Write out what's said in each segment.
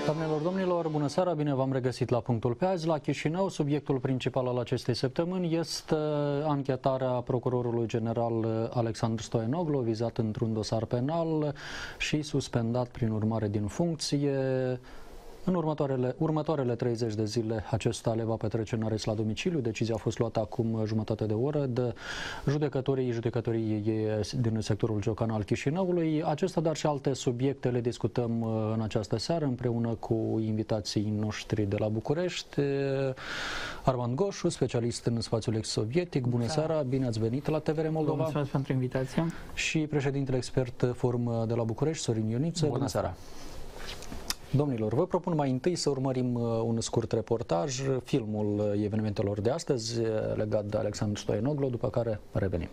Doamnelor, domnilor, bună seara, bine v-am regăsit la punctul pe azi. La Chișinău, subiectul principal al acestei săptămâni este anchetarea procurorului general Alexandru Stoianoglu, vizat într-un dosar penal și suspendat prin urmare din funcție. În următoarele 30 de zile acesta le va petrece în arest la domiciliu. Decizia a fost luată acum jumătate de oră de judecătorii din sectorul Ciocan al Chișinăului. Acesta, dar și alte subiecte le discutăm în această seară împreună cu invitații noștri de la București. Armand Goșu, specialist în spațiul ex-sovietic. Bună seara, bine ați venit la TVR Moldova. Mulțumesc pentru invitație. Și președintele expert Forum de la București, Sorin Ioniță. Bună seara. Domnilor, vă propun mai întâi să urmărim un scurt reportaj, filmul evenimentelor de astăzi legat de Alexandru Stoianoglu, după care revenim.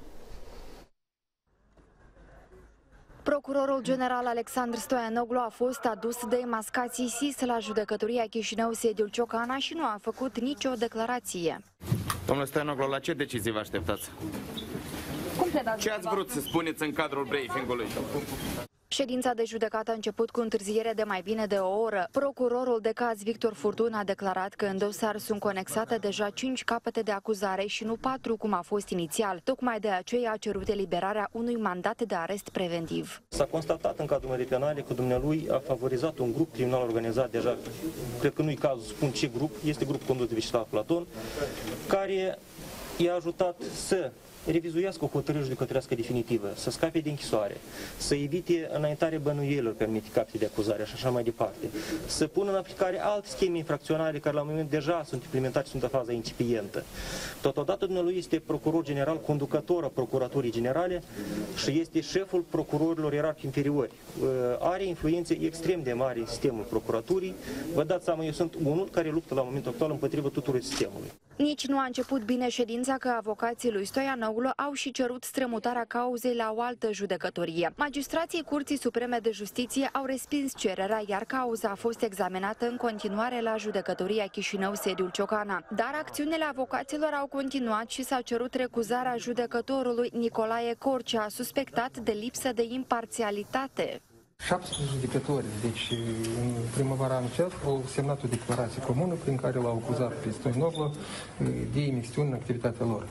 Procurorul general Alexandru Stoianoglu a fost adus de mascații SIS la judecătoria Chișinău, sediul Ciocana, și nu a făcut nicio declarație. Domnule Stoianoglu, la ce decizii vă așteptați? Ce ați vrut să spuneți în cadrul briefingului? Ședința de judecată a început cu întârziere de mai bine de o oră. Procurorul de caz Victor Furtun a declarat că în dosar sunt conexate deja 5 capete de acuzare și nu 4, cum a fost inițial. Tocmai de aceea a cerut eliberarea unui mandat de arest preventiv. S-a constatat în cadrul mării penale că dumnealui a favorizat un grup criminal organizat, deja, cred că nu-i cazul să spun ce grup, este grup condus de Vyacheslav Platon, care i-a ajutat să revizuiască o hotărâre judecătorească definitivă, să scape de închisoare, să evite înaintarea bănuielor pe anumite capete de acuzare și așa mai departe, să pună în aplicare alte scheme infracționale care la moment deja sunt implementate și sunt în faza incipientă. Totodată dumnealui este procuror general, conducător a Procuraturii Generale și este șeful procurorilor ierarhi inferiori. Are influențe extrem de mari în sistemul procuraturii. Vă dați seama, eu sunt unul care luptă la momentul actual împotriva tuturor sistemului. Nici nu a început bine ședința că avocații lui Stoianoglu au și cerut strămutarea cauzei la o altă judecătorie. Magistrații Curții Supreme de Justiție au respins cererea, iar cauza a fost examinată în continuare la judecătoria Chișinău, sediul Ciocana. Dar acțiunile avocaților au continuat și s-a cerut recuzarea judecătorului Nicolae Corcea, suspectat de lipsă de imparțialitate. 17 judecători, deci în primăvara anul acesta, au semnat o declarație comună prin care l-au acuzat pe Stoianoglu de imixtiuni în activitatea lor.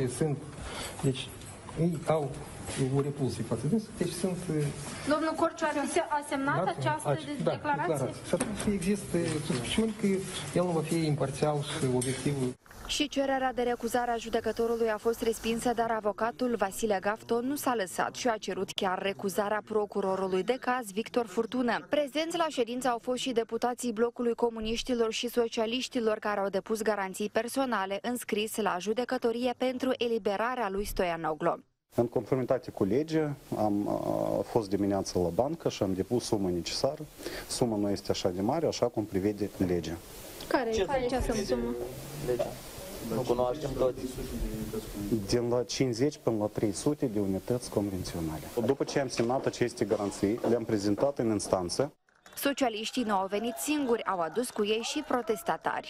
Deci ei au o repulsie față de dânsul, deci sunt... Domnul Corcea a semnat această declarație? Și atunci există suspiciuni că el nu va fi imparțial și obiectiv. Și cererea de recuzare a judecătorului a fost respinsă, dar avocatul Vasile Gafton nu s-a lăsat și a cerut chiar recuzarea procurorului de caz Victor Furtună. Prezenți la ședință au fost și deputații blocului comuniștilor și socialiștilor, care au depus garanții personale în scris la judecătorie pentru eliberarea lui Stoianoglu. În conformitate cu legea, am fost dimineața la bancă și am depus suma necesară. Suma nu este așa de mare, așa cum prevede legea. Care este această sumă? Nu cunoaștem toți. Din la 50 până la 300 de unități convenționale. După ce am semnat aceste garanții, le-am prezentat în instanță. Socialiștii nu au venit singuri, au adus cu ei și protestatari.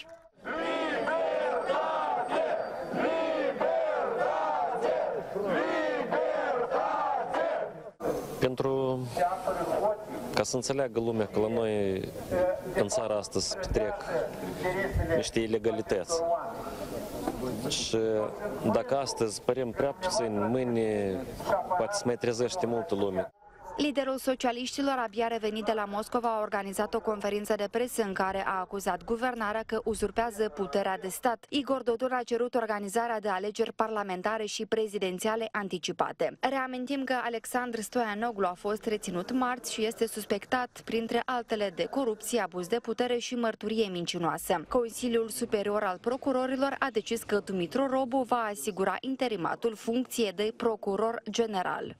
Pentru ca să înțeleagă lumea că la noi în țara asta se petrec niște ilegalități. Și dacă astăzi părem prea puțin, mâine poate să mai trezește multă lume. Liderul socialiștilor, abia revenit de la Moscova, a organizat o conferință de presă în care a acuzat guvernarea că uzurpează puterea de stat. Igor Dodon a cerut organizarea de alegeri parlamentare și prezidențiale anticipate. Reamintim că Alexandru Stoianoglu a fost reținut marți și este suspectat, printre altele, de corupție, abuz de putere și mărturie mincinoasă. Consiliul Superior al Procurorilor a decis că Dumitru Robu va asigura interimatul funcției de procuror general.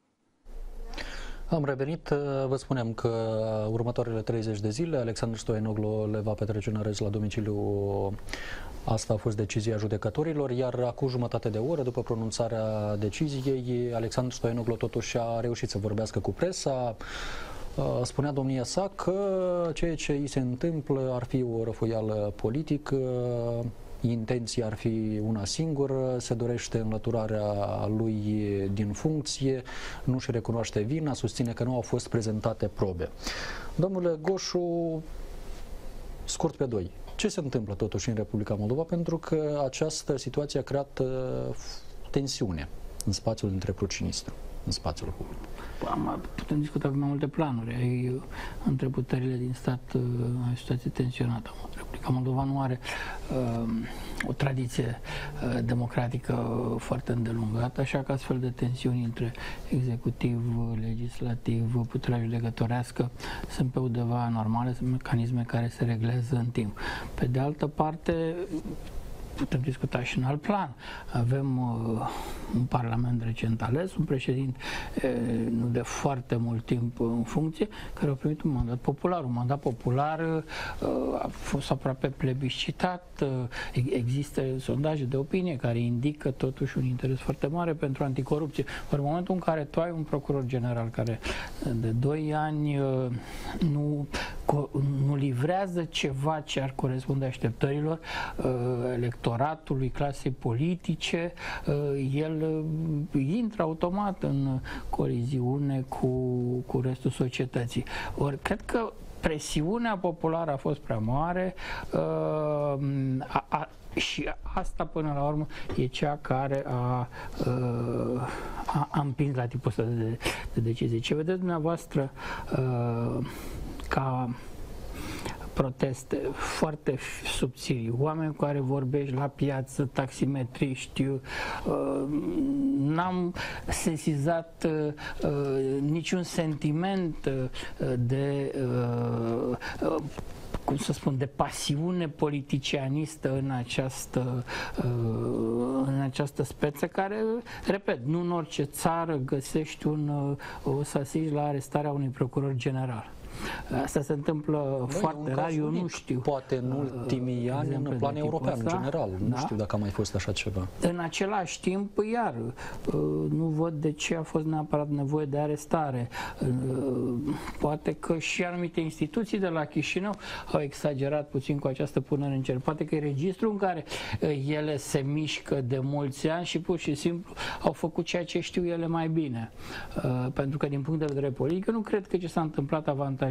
Am revenit, vă spuneam că următoarele 30 de zile Alexandru Stoianoglu le va petrece în arest la domiciliu. Asta a fost decizia judecătorilor, iar acum jumătate de oră, după pronunțarea deciziei, Alexandru Stoianoglu totuși a reușit să vorbească cu presa. Spunea domnia sa că ceea ce îi se întâmplă ar fi o răfoială politică, intenția ar fi una singură, se dorește înlăturarea lui din funcție, nu își recunoaște vina, susține că nu au fost prezentate probe. Domnule Goșu, scurt pe doi. Ce se întâmplă totuși în Republica Moldova? Pentru că această situație a creat tensiune în spațiul dintre Prut și Nistru, în spațiul public. Putem discuta pe mai multe planuri. Între puterile din stat ai o situație tensionată. Republica Moldova nu are o tradiție democratică foarte îndelungată, așa că astfel de tensiuni între executiv, legislativ, puterea judecătorească sunt pe undeva normale, sunt mecanisme care se reglează în timp. Pe de altă parte, putem discuta și în alt plan. Avem un parlament recent ales, un președinte nu de foarte mult timp în funcție, care a primit un mandat popular. Un mandat popular a fost aproape plebiscitat. Există sondaje de opinie care indică totuși un interes foarte mare pentru anticorupție. În momentul în care tu ai un procuror general care de 2 ani nu livrează ceva ce ar corespunde așteptărilor electoratului, clasei politice, el intră automat în coliziune cu restul societății. Ori cred că presiunea populară a fost prea mare și asta până la urmă e cea care a împins la tipul ăsta de decizie. Ce vedeți dumneavoastră ca proteste foarte subțiri, oameni cu care vorbești la piață, taximetriști, n-am sesizat niciun sentiment de cum să spun, de pasiune politicianistă în această speță care, repet, nu în orice țară găsești să asigi la arestarea unui procuror general. Asta se întâmplă foarte rar, eu nu știu. Poate în ultimii ani, în plan european, în general. Nu știu dacă a mai fost așa ceva. În același timp, iar, nu văd de ce a fost neapărat nevoie de arestare. Poate că și anumite instituții de la Chișinău au exagerat puțin cu această punere în cer. Poate că e registrul în care ele se mișcă de mulți ani și pur și simplu au făcut ceea ce știu ele mai bine. Pentru că din punct de vedere politic, nu cred că ce s-a întâmplat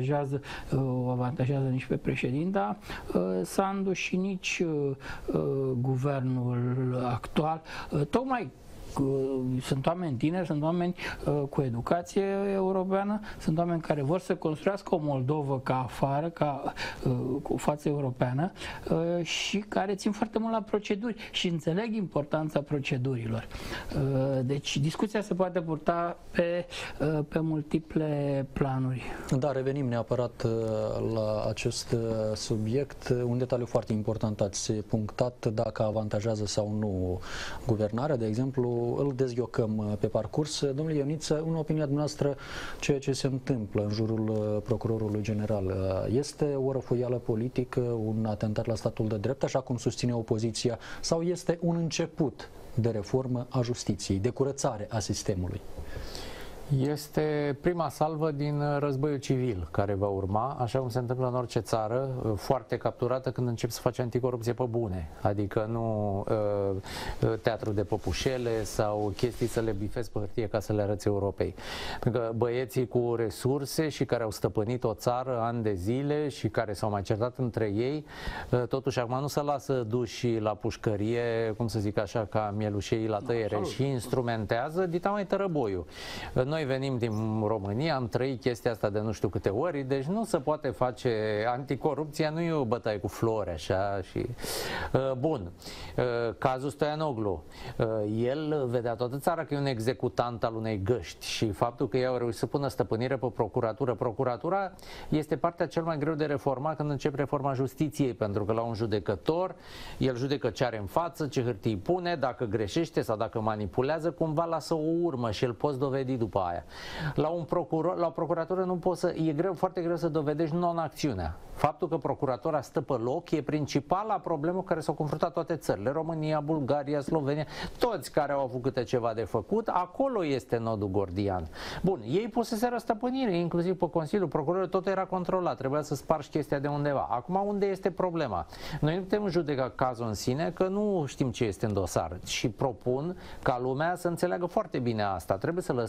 o avantajează nici pe președinta Sandu și nici guvernul actual. Tocmai sunt oameni tineri, sunt oameni cu educație europeană, sunt oameni care vor să construiască o Moldovă ca afară, cu față europeană și care țin foarte mult la proceduri și înțeleg importanța procedurilor. Deci discuția se poate purta pe multiple planuri. Da, revenim neapărat la acest subiect. Un detaliu foarte important ați punctat, dacă avantajează sau nu guvernarea, de exemplu, îl dezghiocăm pe parcurs. Domnule Ioniță, în opinia dumneavoastră, ceea ce se întâmplă în jurul procurorului general este o răfoială politică, un atentat la statul de drept, așa cum susține opoziția, sau este un început de reformă a justiției, de curățare a sistemului? Este prima salvă din războiul civil care va urma, așa cum se întâmplă în orice țară, foarte capturată când începi să faci anticorupție pe bune. Adică nu teatru de păpușele sau chestii să le bifezi pe hârtie ca să le arăți Europei. Pentru că băieții cu resurse și care au stăpânit o țară ani de zile și care s-au mai certat între ei, totuși acum nu se lasă duși la pușcărie, cum să zic așa, ca mielușei la tăiere, și instrumentează dita mai tărăboiul. Noi venim din România, am trăit chestia asta de nu știu câte ori, deci nu se poate face anticorupția, nu e o bătaie cu flori așa și... Bun, cazul Stoianoglu, el vedea toată țara că e un executant al unei găști și faptul că ei au reușit să pună stăpânire pe procuratură. Procuratura este partea cel mai greu de reformat când începe reforma justiției, pentru că la un judecător, el judecă ce are în față, ce hârtii pune, dacă greșește sau dacă manipulează, cumva lasă o urmă și îl poți dovedi după aia. La o procuratură nu poți să, e greu, foarte greu să dovedești non-acțiunea. Faptul că procuratura stă pe loc e principala problemă cu care s-au confruntat toate țările, România, Bulgaria, Slovenia, toți care au avut câte ceva de făcut, acolo este nodul gordian. Bun, ei puseseră stăpânire, inclusiv pe Consiliul Procurorilor, tot era controlat, trebuia să spargi chestia de undeva. Acum, unde este problema? Noi nu putem judeca cazul în sine, că nu știm ce este în dosar și propun ca lumea să înțeleagă foarte bine asta. Trebuie să lăsăm niște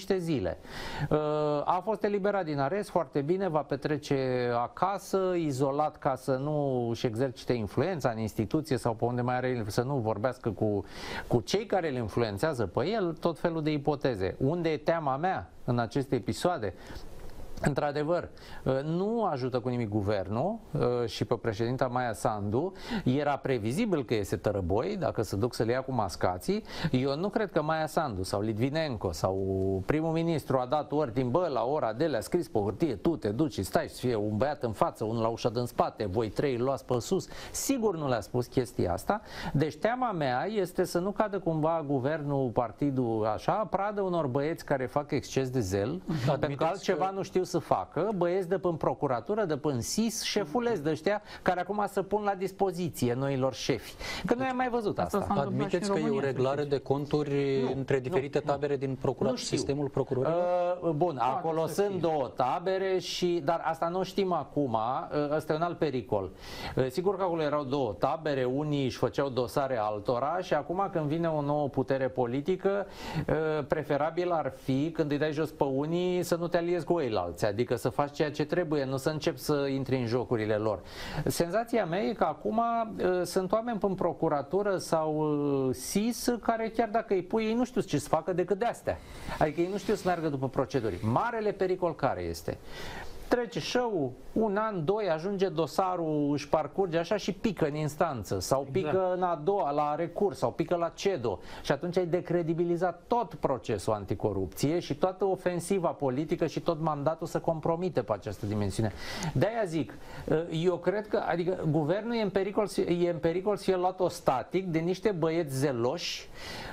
niște zile. A fost eliberat din arest, foarte bine, va petrece acasă, izolat ca să nu își exercite influența în instituție sau pe unde mai are, să nu vorbească cu cei care îl influențează pe el, tot felul de ipoteze. Unde e teama mea în aceste episoade? Într-adevăr, nu ajută cu nimic guvernul și pe președinta Maia Sandu. Era previzibil că iese tărăboi, dacă se duc să le ia cu mascații. Eu nu cred că Maia Sandu sau Litvinenko sau primul ministru a dat ordin, bă, la ora de le-a scris pe hârtie, tu te duci și stai să fie un băiat în față, unul la ușa din spate, voi trei îl luați pe sus. Sigur nu le-a spus chestia asta. Deci teama mea este să nu cadă cumva guvernul, partidul, așa, pradă unor băieți care fac exces de zel, pentru că altceva nu știu să facă, băieți de până procuratură, de până SIS, șefuleți de ăștia care acum se pun la dispoziție noilor șefi. Că noi am mai văzut asta. Admiteți că e o reglare de conturi între diferite tabere din sistemul procurorilor? Bun, acolo sunt două tabere, dar asta nu știm acum, ăsta e un alt pericol. Sigur că acolo erau două tabere, unii își făceau dosare altora și acum când vine o nouă putere politică, preferabil ar fi, când îi dai jos pe unii, să nu te aliezi cu ei la alții. Adică să faci ceea ce trebuie, nu să începi să intri în jocurile lor. Senzația mea e că acum sunt oameni în procuratură sau SIS care chiar dacă îi pui, ei nu știu ce să facă decât de astea. Adică ei nu știu să meargă după proceduri. Marele pericol care este? Trece show-ul, un an, doi, ajunge dosarul, își parcurge așa și pică în instanță sau pică în a doua la recurs sau pică la CEDO și atunci ai decredibilizat tot procesul anticorupție și toată ofensiva politică și tot mandatul se compromite pe această dimensiune. De-aia zic, eu cred că, adică guvernul e în pericol să fie luat static de niște băieți zeloși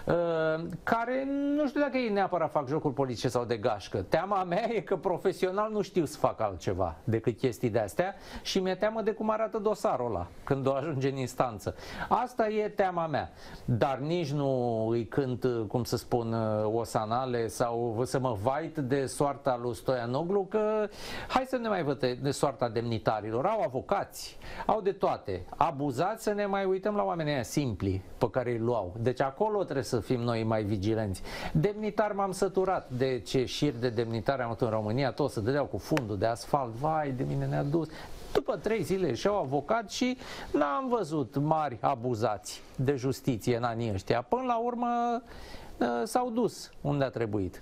care nu știu dacă ei neapărat fac jocuri politice sau de gașcă. Teama mea e că profesional nu știu să facă altceva decât chestii de-astea și mi-e teamă de cum arată dosarul ăla când o ajunge în instanță. Asta e teama mea. Dar nici nu îi cânt, cum să spun, osanale sau să mă vait de soarta lui Stoianoglu, că hai să ne mai văd de soarta demnitarilor. Au avocați, au de toate. Abuzați, să ne mai uităm la oamenii aia simpli pe care îi luau. Deci acolo trebuie să fim noi mai vigilenți. Demnitar m-am săturat de ce șir de demnitari am avut în România, toți se dădeau cu fundul de asfalt, vai de mine ne-a dus. După 3 zile și-au avocat și n-am văzut mari abuzați de justiție în anii ăștia. Până la urmă s-au dus unde a trebuit.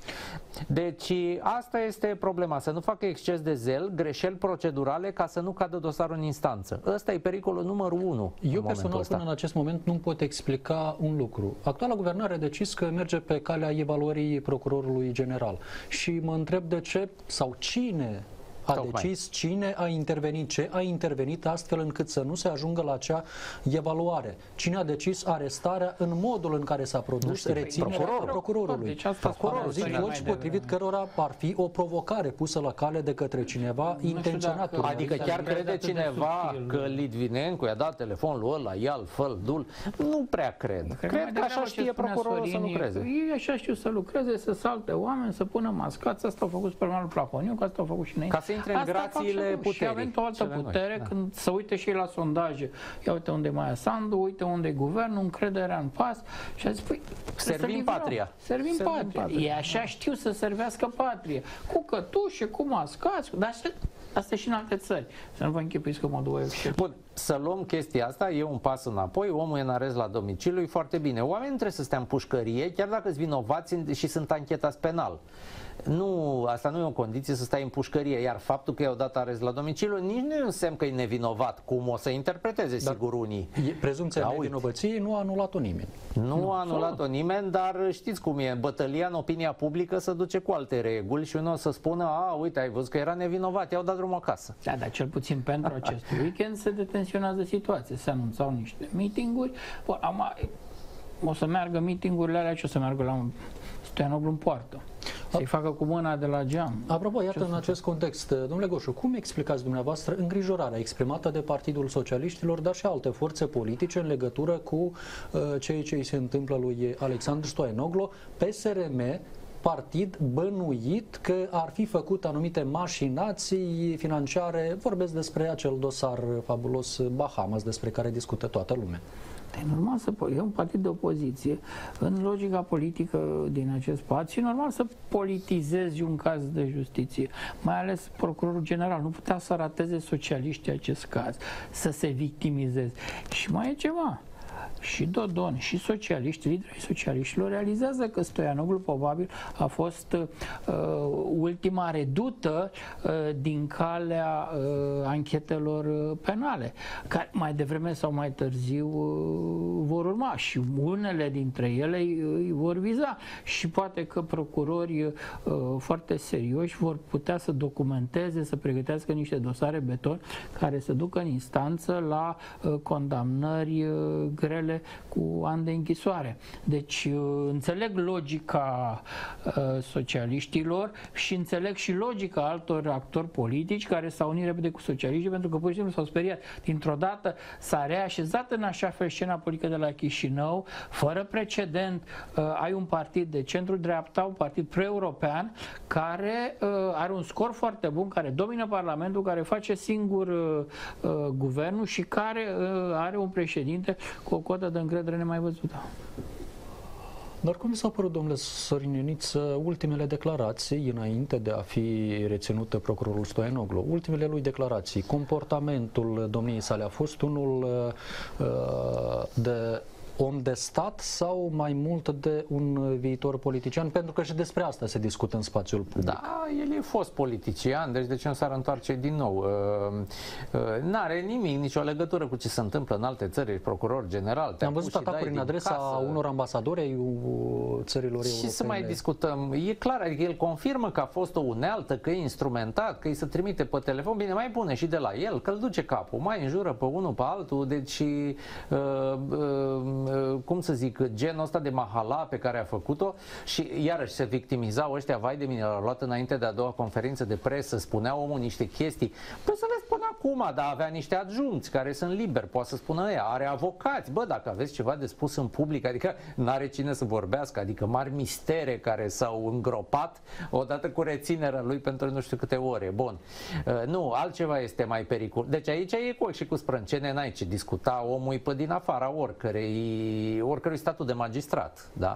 Deci asta este problema, să nu facă exces de zel, greșeli procedurale ca să nu cadă dosarul în instanță. Ăsta e pericolul numărul 1. Eu personal până în acest moment nu pot explica un lucru. Actuala guvernare a decis că merge pe calea evaluării procurorului general și mă întreb de ce sau cine a decis, cine a intervenit, ce a intervenit astfel încât să nu se ajungă la acea evaluare. Cine a decis arestarea în modul în care s-a produs reținerea procurorului. Deci asta am auzit voci potrivit cărora ar fi o provocare pusă la cale de către cineva intenționat. Adică chiar crede cineva că Litvinenko i-a dat telefonul ăla, ia-l, fă-l, du-l? Nu prea cred. Cred că așa știe procurorul să lucreze. Ei așa știu să lucreze, să salte oameni, să pună mascați. Asta au făcut Supermanul Plahoniu, că asta au făcut și noi. Intre în grațiile puterii. Și avem o altă putere când să uite și la sondaje. Ia uite unde e Maia Sandu, uite unde e guvernul, încrederea în pas și a zis, păi, servim patria. Servim patria. Ei așa știu să servească patria. Cu cătușe, cu mascați, dar asta e și în alte țări. Să nu vă închipuiți că mă duc eu. Bun, să luăm chestia asta, e un pas înapoi, omul e în arest la domiciliu, e foarte bine. Oamenii nu trebuie să stea în pușcărie, chiar dacă sunt vinovați și sunt anchetați penal. Nu, asta nu e o condiție să stai în pușcărie, iar faptul că i-au dat arest la domiciliu nici nu e un semn că e nevinovat, cum o să interpreteze sigur unii. Prezumția nevinovăției nu a anulat-o nimeni. Nu a anulat-o nimeni, dar știți cum e, bătălia în opinia publică se duce cu alte reguli și unul o să spună, a, uite, ai văzut că era nevinovat, i-au dat drumul acasă. Da, dar cel puțin pentru acest weekend se detenționează situația, se anunțau niște meeting-uri, o să meargă meeting-urile alea și o să meargă la Stoianoglu în poartă. Să-i facă cu mâna de la geam. Apropo, iată în acest context, domnule Goșu, cum explicați dumneavoastră îngrijorarea exprimată de Partidul Socialiștilor, dar și alte forțe politice în legătură cu ceea ce îi se întâmplă lui Alexandru Stoianoglu, PSRM, partid bănuit că ar fi făcut anumite mașinații financiare, vorbesc despre acel dosar fabulos Bahamas despre care discută toată lumea. E normal e un partid de opoziție. În logica politică din acest spațiu, e normal să politizezi un caz de justiție. Mai ales procurorul general nu putea să rateze socialiștii acest caz, să se victimizeze. Și mai e ceva. Și Dodon, și socialiști, liderii socialiștilor realizează că Stoianoglu probabil a fost ultima redută din calea anchetelor penale, care mai devreme sau mai târziu vor urma și unele dintre ele îi vor viza și poate că procurorii foarte serioși vor putea să documenteze, să pregătească niște dosare beton care să ducă în instanță la condamnări grele cu ani de închisoare. Deci înțeleg logica socialiștilor și înțeleg și logica altor actori politici care s-au unit repede cu socialiștii pentru că pur și simplu s-au speriat. Dintr-o dată s-a reașezat în așa fel scena politică de la Chișinău, fără precedent. Ai un partid de centru-dreapta, un partid pro-european care are un scor foarte bun, care domină Parlamentul, care face singur guvernul și care are un președinte cu o cotă de încredere nemai văzută. Dar cum s-a părut, domnule Sorin Ioniță, ultimele declarații înainte de a fi reținut procurorul Stoianoglu? Ultimele lui declarații, comportamentul domniei sale a fost unul de om de stat sau mai mult de un viitor politician? Pentru că și despre asta se discută în spațiul public. Da, el e fost politician, deci de ce nu s-ar întoarce din nou? N-are nimic, nicio legătură cu ce se întâmplă în alte țări, procuror general. Am văzut atacuri în adresa unor ambasadori ai țărilor europene. Și să mai discutăm. E clar, adică el confirmă că a fost o unealtă, că e instrumentat, că îi se trimite pe telefon. Bine, mai pune și de la el, că îl duce capul, mai înjură pe unul, pe altul, deci cum să zic, genul ăsta de mahala pe care a făcut-o și iarăși se victimizau ăștia, vai de mine, l-au luat înainte de a doua conferință de presă, spunea omul niște chestii, păi să le spun acum, dar avea niște adjuncți care sunt liberi, poate să spună ea, are avocați, bă, dacă aveți ceva de spus în public, adică n-are cine să vorbească, adică mari mistere care s-au îngropat odată cu reținerea lui pentru nu știu câte ore, bun. Nu, altceva este mai pericol. Deci aici e și cu sprâncene, n-ai ce discuta, omul e pe din afara oricărui statut de magistrat, da?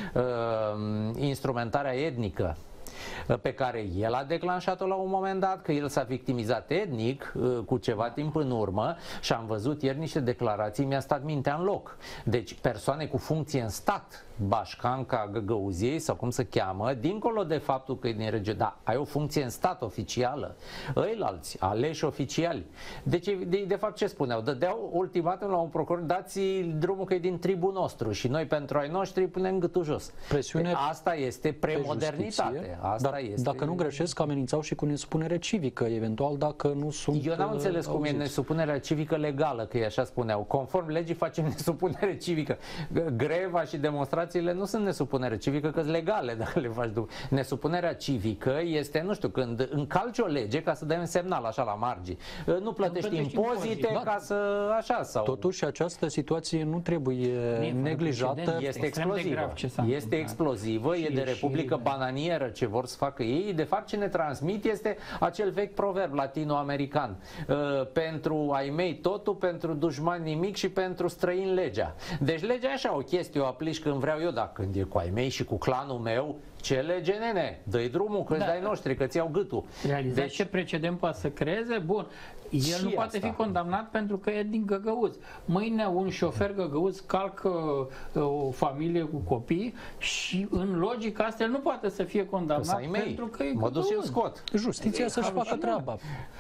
Instrumentarea etnică pe care el a declanșat-o la un moment dat, că el s-a victimizat etnic cu ceva timp în urmă și am văzut ieri niște declarații, mi-a stat mintea în loc. Deci persoane cu funcție în stat, Bașcanca Găgăuziei sau cum se cheamă, dincolo de faptul că e din regiune, da, ai o funcție în stat oficială, ăilalți, aleși oficiali. Deci de fapt ce spuneau? Dădeau ultimatum la un procuror, dați drumul că e din tribul nostru și noi pentru ai noștri punem gâtul jos. Presiune asta este premodernitate. Asta este... Dacă nu greșesc, amenințau și cu nesupunere civică, eventual dacă nu sunt. Eu n-am înțeles cum e nesupunerea civică legală, că e așa spuneau. Conform legii facem nesupunere civică. Greva și demonstrațiile nu sunt nesupunere civică, că sunt legale dacă le faci după. Nesupunerea civică este, nu știu, când încalci o lege ca să dai un semnal așa la margini. Nu plătești impozite ca să așa sau. Totuși această situație nu trebuie neglijată. Este explozivă. Este explozivă, e de Republică bananieră ce vor să facă ei. De fapt ce ne transmit este acel vechi proverb latino-american. Pentru ai mei totul, pentru dușmani nimic și pentru străini legea. Deci legea e așa o chestie, o aplici când vreau eu, dar când e cu ai mei și cu clanul meu, ce lege, nene? Dă-i drumul, că-ți dai noștri, că-ți iau gâtul. Realizați ce precedent poate să creeze? Bun. El nu poate fi condamnat pentru că e din Găgăuț. Mâine un șofer Găgăuț calcă o familie cu copii și în logica asta el nu poate să fie condamnat pentru că e mă duc și eu scot. Justiția să-și facă treaba.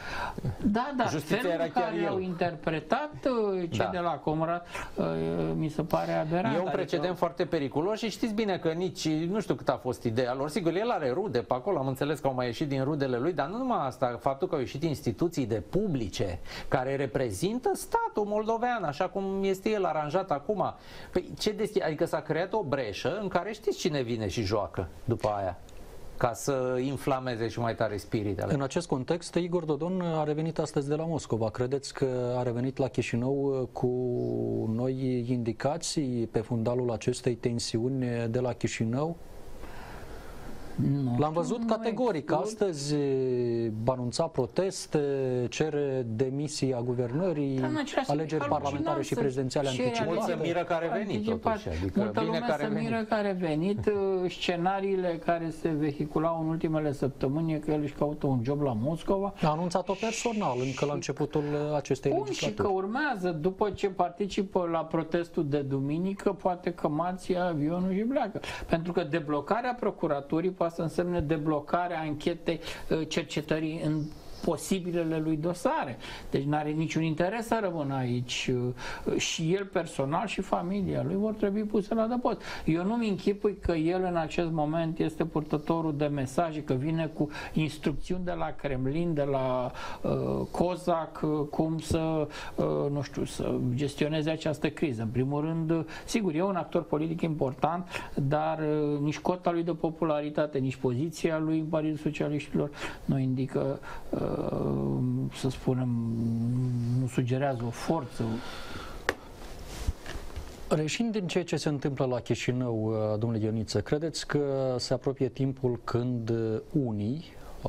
Da, da. Felul în care au interpretat cei de la Comrat mi se pare aberant. E un precedent foarte periculos și știți bine că nici, nu știu cât a fost ideea lor. Sigur, el are rude pe acolo, am înțeles că au mai ieșit din rudele lui, dar nu numai asta, faptul că au ieșit instituții de publice care reprezintă statul moldovean, așa cum este el aranjat acum. Păi, adică s-a creat o breșă în care știți cine vine și joacă după aia, ca să inflameze și mai tare spiritele. În acest context, Igor Dodon a revenit astăzi de la Moscova. Credeți că a revenit la Chișinău cu noi indicații pe fundalul acestei tensiuni de la Chișinău? L-am văzut categoric. Astăzi va anunța proteste, cere demisia guvernării, alegeri parlamentare și prezidențiale anticipate. Mulți se miră care a venit totuși. Adică multă lume se miră care a venit. Scenariile care se vehiculau în ultimele săptămâni e că el își caută un job la Moscova. A anunțat-o personal încă la începutul acestei legislaturi. Și că urmează, după ce participă la protestul de duminică, poate că marți ia avionul și pleacă. Pentru că deblocarea procuraturii poate să însemne deblocarea anchetei, cercetării în posibilele lui dosare. Deci nu are niciun interes să rămână aici. Și el personal și familia lui vor trebui puse la adăpost. Eu nu-mi închipui că el în acest moment este purtătorul de mesaje, că vine cu instrucțiuni de la Kremlin, de la Cozac, cum să, nu știu, să gestioneze această criză. În primul rând, sigur, e un actor politic important, dar nici cota lui de popularitate, nici poziția lui în Partidul Socialiștilor nu indică, să spunem, nu sugerează o forță. Reșind din ceea ce se întâmplă la Chișinău, domnule Ioniță, credeți că se apropie timpul când unii,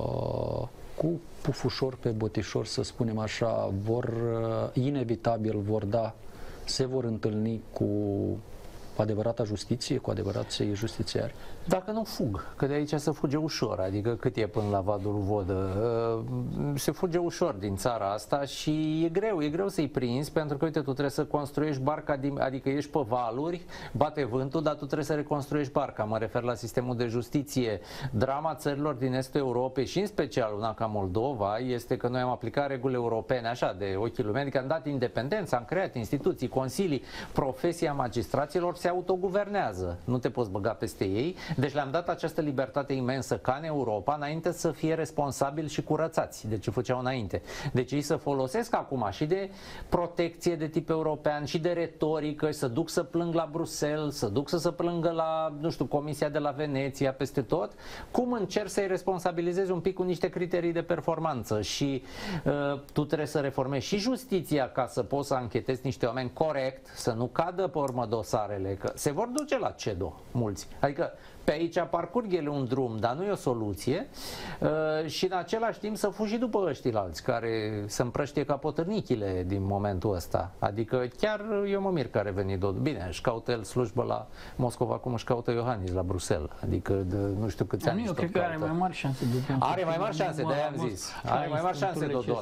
cu pufușor pe botișor, să spunem așa, inevitabil se vor întâlni cu adevărata justiție, cu adevărații justițiari? Dacă nu fug, că de aici se fuge ușor, adică cât e până la Vadul Vodă, se fuge ușor din țara asta și e greu să-i prinzi, pentru că, uite, tu trebuie să construiești barca, adică ești pe valuri, bate vântul, dar tu trebuie să reconstruiești barca. Mă refer la sistemul de justiție. Drama țărilor din estul Europei și în special una ca Moldova este că noi am aplicat regulile europene așa de ochii lumii, adică am dat independență, am creat instituții, consilii, profesia magistraților se autoguvernează, nu te poți băga peste ei. Deci le-am dat această libertate imensă ca în Europa, înainte să fie responsabili și curățați de ce făceau înainte. Deci ei să folosesc acum și de protecție de tip european și de retorică, să duc să plâng la Bruxelles, să duc să se plângă la, nu știu, Comisia de la Veneția, peste tot, cum încerc să-i responsabilizezi un pic cu niște criterii de performanță și tu trebuie să reformezi și justiția ca să poți să anchetezi niște oameni corect, să nu cadă pe urmă dosarele, că se vor duce la CEDO mulți. Adică pe aici parcurg ele un drum, dar nu e o soluție și în același timp să fugi după ăștilalți care se împrăștie ca potârnichile din momentul ăsta. Adică chiar eu mă mir că are venit Dodon. Bine, își caută el slujbă la Moscova cum își caută Iohannis la Bruxelles. Adică de nu știu câți ani. Eu cred că are mai mari șanse de are mai mari șanse, de-aia am zis. Are mai mari șanse Dodon.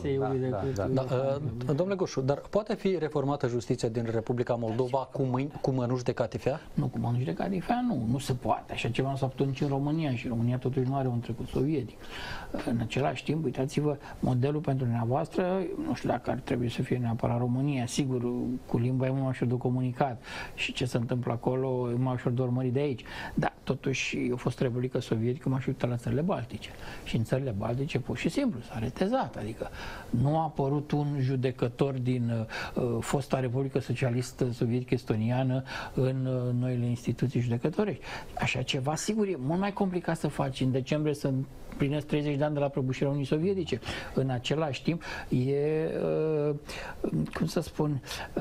Domnule Goșu, dar poate fi reformată justiția din Republica Moldova cu mănuși de catifea? Nu, cu mănuși de catifea nu se poate. Așa ceva nu s-a putut nici în România și România totuși nu are un trecut sovietic. În același timp, uitați-vă, modelul pentru dumneavoastră, nu știu dacă ar trebui să fie neapărat România, sigur, cu limba e mult mai ușor de comunicat și ce se întâmplă acolo e mai ușor de urmărit de aici. Dar totuși a fost Republica Sovietică, m-aș uita la țările Baltice și în țările Baltice pur și simplu s-a retezat, adică nu a apărut un judecător din fosta Republică Socialistă Sovietică Estoniană în noile instituții judecătorești. Așa ceva, sigur, e mult mai complicat să faci. În decembrie să împlinesc 30 de ani de la prăbușirea Uniunii Sovietice. În același timp, e, cum să spun,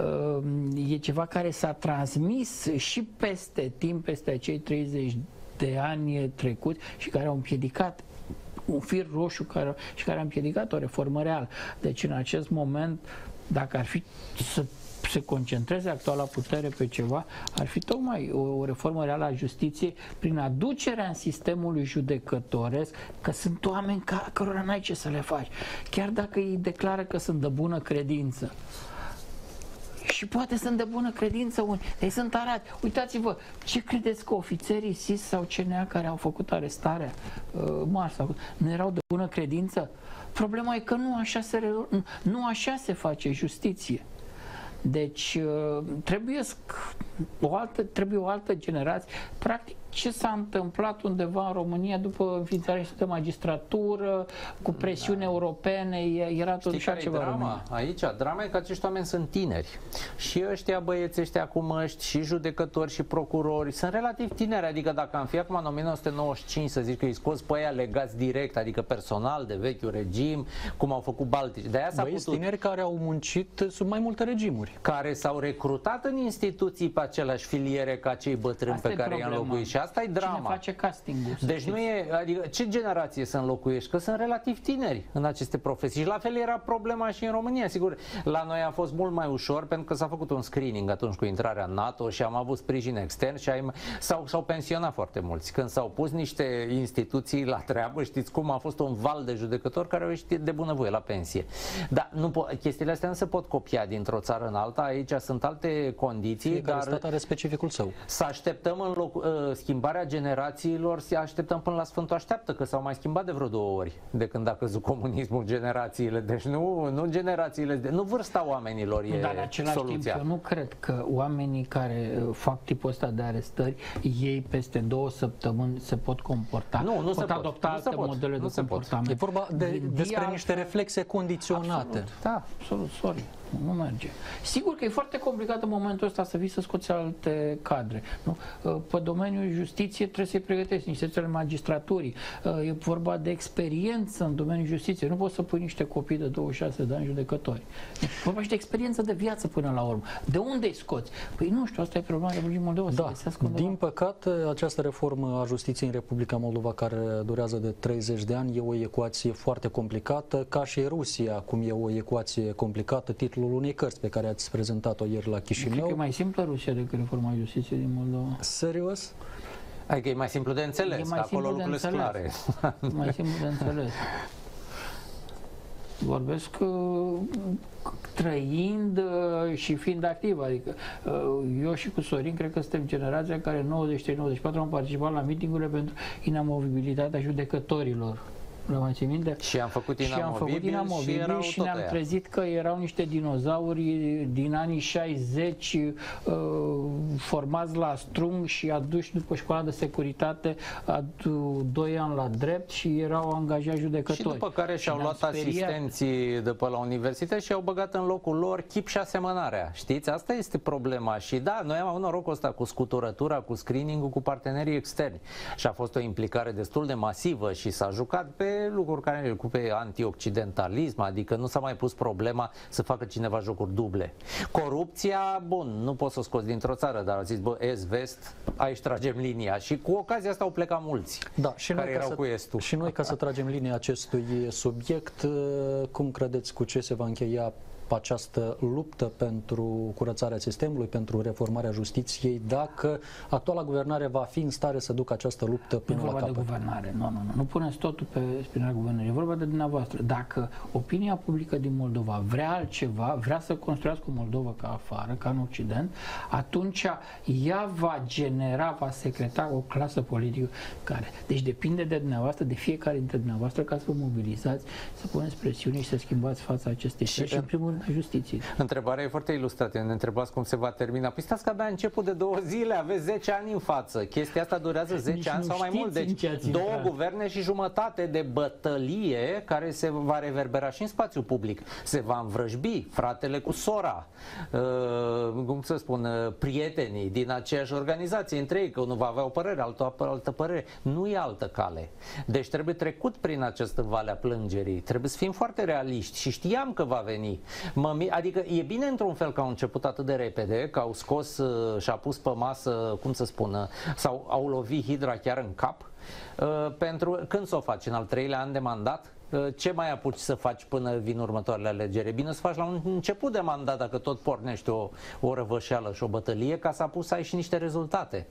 e ceva care s-a transmis și peste timp, peste acei 30 de ani trecuți și care au împiedicat un fir roșu care a împiedicat o reformă reală. Deci, în acest moment, dacă ar fi să se concentreze actuala putere pe ceva, ar fi tocmai o reformă reală a justiției prin aducerea în sistemului judecătoresc, că sunt oameni cărora n-ai ce să le faci. Chiar dacă ei declară că sunt de bună credință. Și poate sunt de bună credință unii, ei sunt arați. Uitați-vă, ce credeți că ofițerii SIS sau CNA care au făcut arestarea nu erau de bună credință? Problema e că nu așa se face justiție. Deci trebuie o altă generație. Practic, ce s-a întâmplat undeva în România după înființarea de magistratură, cu presiuni europene, era totuși ceva drama aici? Drama e că acești oameni sunt tineri. Și ăștia băieți, ăștia cu măști, și judecători, și procurori, sunt relativ tineri. Adică dacă am fi acum în 1995 să zic că îi scoți pe aia legați direct, adică personal de vechiul regim, cum au făcut Baltici. De aia s-a putut. Tineri care au muncit sub mai multe regimuri. Care s-au recrutat în instituții pe aceleași filiere ca cei bătrâni pe care i-am înlocuit. Și asta e drama. Cine face castingul? Deci nu e, adică ce generație să înlocuiești? Că sunt relativ tineri în aceste profesii. Și la fel era problema și în România, sigur. La noi a fost mult mai ușor pentru că s-a făcut un screening atunci cu intrarea în NATO și am avut sprijin extern și s-au pensionat foarte mulți. Când s-au pus niște instituții la treabă, știți cum, a fost un val de judecători care au ieșit de bunăvoie la pensie. Dar chestiile astea nu se pot copia dintr-o țară în alta, aici sunt alte condiții. Fiecare stat are specificul său. Să așteptăm schimbarea generațiilor, să așteptăm până la Sfântul Așteaptă, că s-au mai schimbat de vreo 2 ori de când a căzut comunismul generațiile. Deci nu generațiile, nu vârsta oamenilor e dar în același soluția. timp, eu nu cred că oamenii care fac tipul ăsta de arestări, ei peste 2 săptămâni se pot comporta. Nu pot adopta alte modele de comportament. E vorba despre niște reflexe condiționate. Absolut, da, absolut, sorry. Nu merge. Sigur că e foarte complicat în momentul ăsta să vii să scoți alte cadre. Nu? Pe domeniul justiție trebuie să-i pregătești niște țări magistraturii. E vorba de experiență în domeniul justiției. Nu poți să pui niște copii de 26 de ani judecători. E vorba și de experiență de viață până la urmă. De unde îi scoți? Păi nu știu, asta e problema Republicii Moldova. Da, din păcate, această reformă a justiției în Republica Moldova, care durează de 30 de ani, e o ecuație foarte complicată, ca și Rusia, cum e o ecuație complicată, titlul unei cărți pe care ați prezentat-o ieri la Chișinău. Cred că e mai simplă Rusia decât reforma justiției din Moldova. Serios? Adică e mai simplu de înțeles, că acolo lucrurile sunt clare. Mai simplu de înțeles. Vorbesc trăind și fiind activ, adică eu și cu Sorin cred că suntem generația care în 93-94 am participat la mitingurile pentru inamovibilitatea judecătorilor. Și am făcut inamovibil și ne-am trezit că erau niște dinozauri din anii 60 formați la strung și aduși după școala de securitate 2 ani la drept și erau angajați judecători. Și după care și-au luat asistenții de pe la universitate și au băgat în locul lor chip și asemănarea. Știți? Asta este problema. Și da, noi am avut norocul ăsta cu scuturătura, cu screening-ul, cu partenerii externi. Și a fost o implicare destul de masivă și s-a jucat pe lucruri care cu pe antioccidentalism, adică nu s-a mai pus problema să facă cineva jocuri duble. Corupția, bun, nu poți să o scoți dintr-o țară, dar au zis, bă, est-vest, aici tragem linia. Și cu ocazia asta au plecat mulți care erau cu estul. Și noi, ca să tragem linia acestui subiect, cum credeți, cu ce se va încheia această luptă pentru curățarea sistemului, pentru reformarea justiției, dacă actuala guvernare va fi în stare să ducă această luptă până la capăt? E vorba de guvernare. Nu puneți totul pe spinarea guvernării. E vorba de dumneavoastră. Dacă opinia publică din Moldova vrea altceva, vrea să construiască Moldova ca afară, ca în Occident, atunci ea va genera, va secreta o clasă politică care... Deci depinde de dumneavoastră, de fiecare dintre dumneavoastră, ca să vă mobilizați, să puneți presiune și să schimbați fața acestei țări și, în primul rând, justiție. Întrebarea e foarte ilustrată. Ne întrebați cum se va termina. Păi stați că abia început de 2 zile, aveți 10 ani în față. Chestia asta durează 10 ani sau mai mult. Deci 2 guverne și jumătate de bătălie care se va reverbera și în spațiu public. Se va învrăjbi fratele cu sora, cum să spun, prietenii din aceeași organizație între ei, că unul va avea o părere, altă părere. Nu e altă cale. Deci trebuie trecut prin această vale a plângerii. Trebuie să fim foarte realiști și știam că va veni. Adică e bine într-un fel că au început atât de repede, că au scos și-a pus pe masă, cum să spun, sau au lovit hidra chiar în cap, pentru când s-o faci? În al 3-lea an de mandat? Ce mai apuci să faci până vin următoarele alegeri? E bine să faci la un început de mandat, dacă tot pornești o răvășeală și o bătălie, ca să ai și niște rezultate.